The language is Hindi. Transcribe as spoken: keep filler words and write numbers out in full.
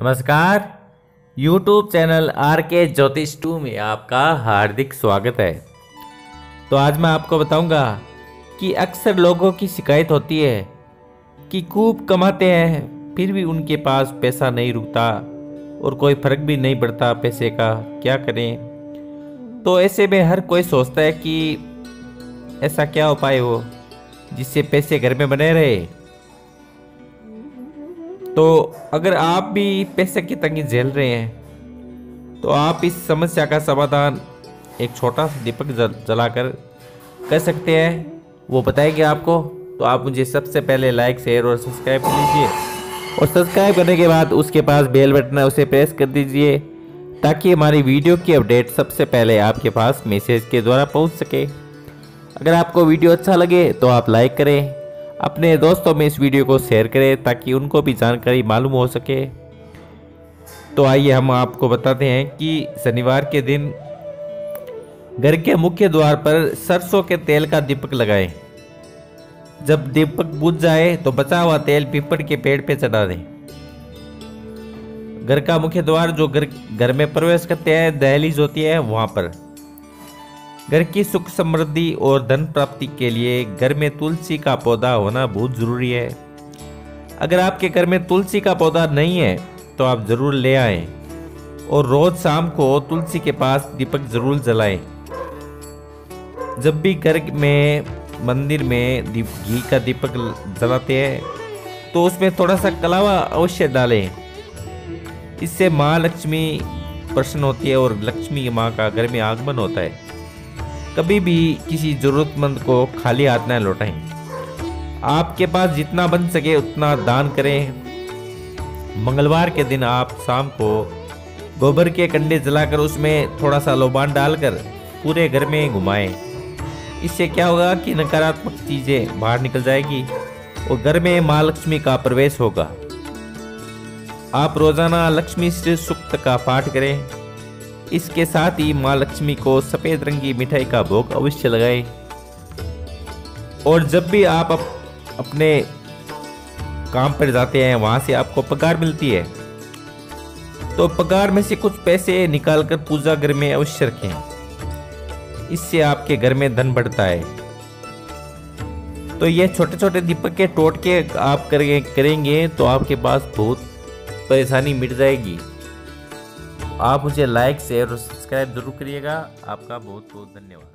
नमस्कार। YouTube चैनल आर के ज्योतिष टू में आपका हार्दिक स्वागत है। तो आज मैं आपको बताऊंगा कि अक्सर लोगों की शिकायत होती है कि खूब कमाते हैं फिर भी उनके पास पैसा नहीं रुकता और कोई फर्क भी नहीं पड़ता पैसे का, क्या करें। तो ऐसे में हर कोई सोचता है कि ऐसा क्या उपाय हो जिससे पैसे घर में बने रहे। तो अगर आप भी पैसे की तंगी झेल रहे हैं तो आप इस समस्या का समाधान एक छोटा सा दीपक जलाकर कर सकते हैं, वो बताएंगे आपको। तो आप मुझे सबसे पहले लाइक शेयर और सब्सक्राइब कर लीजिए और सब्सक्राइब करने के बाद उसके पास बेल बटन है उसे प्रेस कर दीजिए ताकि हमारी वीडियो की अपडेट सबसे पहले आपके पास मैसेज के द्वारा पहुंच सके। अगर आपको वीडियो अच्छा लगे तो आप लाइक करें, अपने दोस्तों में इस वीडियो को शेयर करें ताकि उनको भी जानकारी मालूम हो सके। तो आइए हम आपको बताते हैं कि शनिवार के दिन घर के मुख्य द्वार पर सरसों के तेल का दीपक लगाएं। जब दीपक बुझ जाए तो बचा हुआ तेल पीपल के पेड़ पे चढ़ा दें। घर का मुख्य द्वार जो घर घर में प्रवेश करते हैं, दहलीज होती है, वहां पर घर की सुख समृद्धि और धन प्राप्ति के लिए घर में तुलसी का पौधा होना बहुत जरूरी है। अगर आपके घर में तुलसी का पौधा नहीं है तो आप जरूर ले आएं और रोज शाम को तुलसी के पास दीपक जरूर जलाएं। जब भी घर में मंदिर में दीप घी का दीपक जलाते हैं तो उसमें थोड़ा सा कलावा अवश्य डालें। इससे माँ लक्ष्मी प्रसन्न होती है और लक्ष्मी माँ का घर में आगमन होता है। कभी भी किसी जरूरतमंद को खाली हाथ न लौटाएं। आपके पास जितना बन सके उतना दान करें। मंगलवार के दिन आप शाम को गोबर के कंडे जलाकर उसमें थोड़ा सा लोबान डालकर पूरे घर में घुमाएं। इससे क्या होगा कि नकारात्मक चीजें बाहर निकल जाएगी और घर में माँ लक्ष्मी का प्रवेश होगा। आप रोजाना लक्ष्मी श्री सूक्त का पाठ करें। इसके साथ ही माँ लक्ष्मी को सफेद रंग की मिठाई का भोग अवश्य लगाएं। और जब भी आप अप, अपने काम पर जाते हैं वहां से आपको पगार मिलती है तो पगार में से कुछ पैसे निकालकर पूजा घर में अवश्य रखें। इससे आपके घर में धन बढ़ता है। तो ये छोटे छोटे दीपक के टोटके आप करेंगे तो आपके पास बहुत परेशानी मिट जाएगी। आप मुझे लाइक शेयर और सब्सक्राइब जरूर करिएगा। आपका बहुत बहुत धन्यवाद।